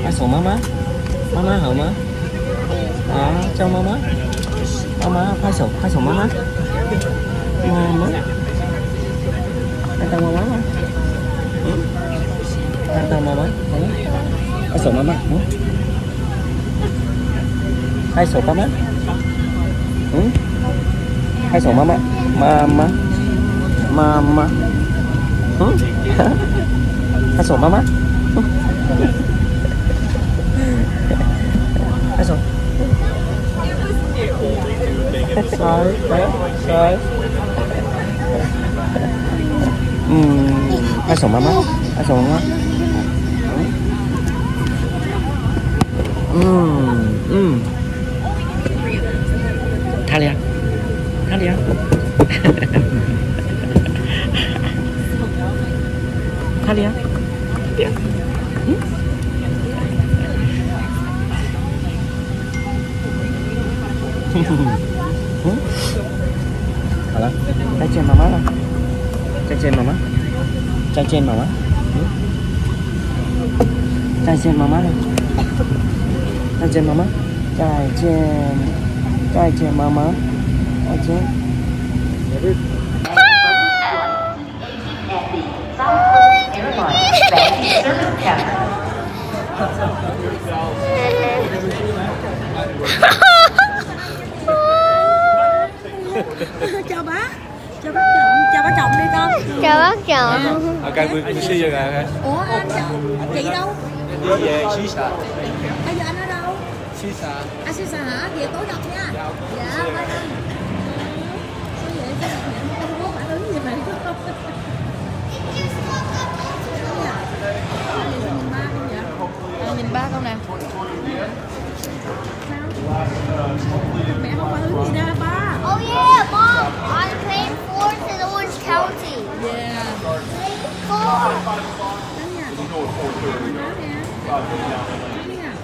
Pasok mama. Mama hả má? Chào mama. Mama, pasok mama. Mama. Kata mama mah. Kata mama. Pasok mama. Pasok mama. Pasok mama. Mama. Mama. Pasok mama. Pasok. Sorry. Pasok mama. Pasok mama. Talia. Talia. Talia. Talia. Halo, cacing mama lah. Cacing mama. Cacing mama. Cacing mama lah. Cacing mama. Cacing mama. Cacing. Chào bác Trọng đi con. Chào bác Trọng. Mình xin rồi nè. Ủa anh chị đâu? Đi về xí xà. Bây giờ anh ở đâu? Xí xà. Xí xà hả? Về tối gặp nha. Dạ bye anh. Sao vậy? Sao mẹ không có phản ứng gì vậy? Nhìn ba không nè. Mẹ không phản ứng gì đâu ba. Oh yeah, Mom! I'm playing fourth in Orange County. Yeah. Four. Đến nha. Đến nha.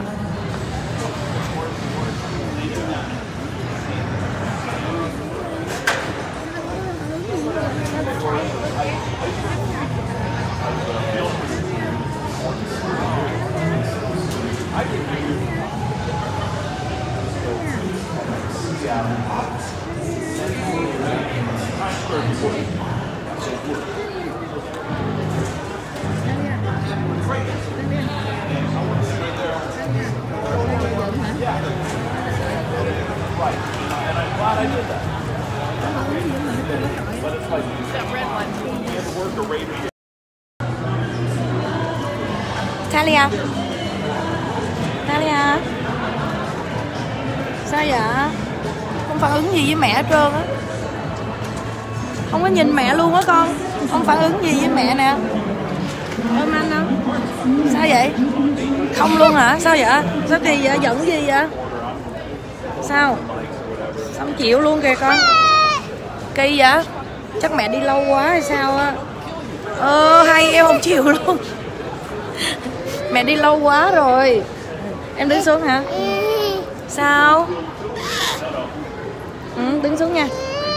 Talia. Talia. Sao vậy? Không phản ứng gì với mẹ hết trơn á. Không có nhìn mẹ luôn á con. Không phản ứng gì với mẹ nè. Ôm anh không? Sao vậy? Không luôn hả? Sao vậy? Sao kỳ vậy? Giận gì vậy? Sao? Không chịu luôn kìa con. Kỳ vậy? Chắc mẹ đi lâu quá hay sao á? Hay em không chịu luôn. Mẹ đi lâu quá rồi. Em đứng xuống hả? Sao? Đứng xuống nha.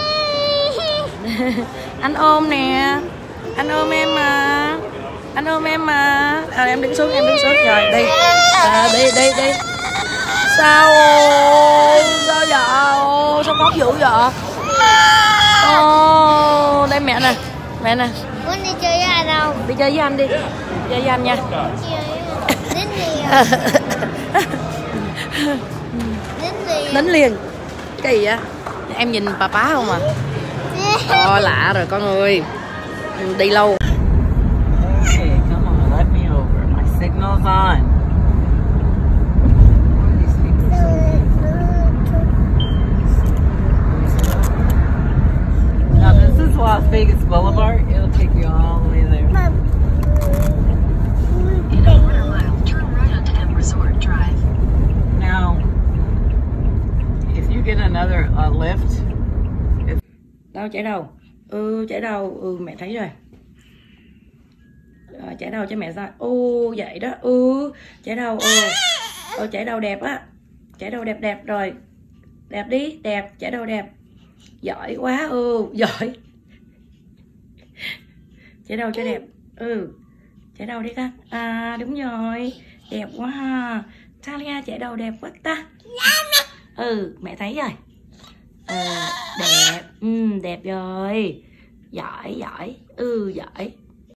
Anh ôm nè. Anh ôm em mà. Anh ôm em mà. Em đứng xuống, rồi đi. Đi. Sao? Sao vậy? Sao khóc dữ vậy? Đây mẹ nè. Muốn đi chơi với anh đâu? Đi chơi với anh đi. Chơi với anh nha. Đến liền. Kỳ vậy? Em nhìn papa không à? Lạ rồi con ơi. Đi lâu. Okay, come on, let me over. My signal's on. These people are so cute. Now this is Las Vegas Boulevard. It'll take you all the way there. In a quarter mile, turn right onto M Resort Drive. Now, if you get another lift. Đâu chạy đâu? Chạy đâu? Mẹ thấy rồi. Chạy đâu cho mẹ ra. Vậy đó. Chạy đâu? Chạy đâu đẹp á. Chạy đâu đẹp rồi. Đẹp đi, đẹp, chạy đâu đẹp. Giỏi quá. Giỏi. Chạy đâu cho đẹp. Chạy đâu đi con. Đúng rồi. Đẹp quá ha. Talia chạy đầu đẹp quá ta. Ừ, mẹ thấy rồi. Đẹp. Đẹp rồi. Giỏi, giỏi. Giỏi.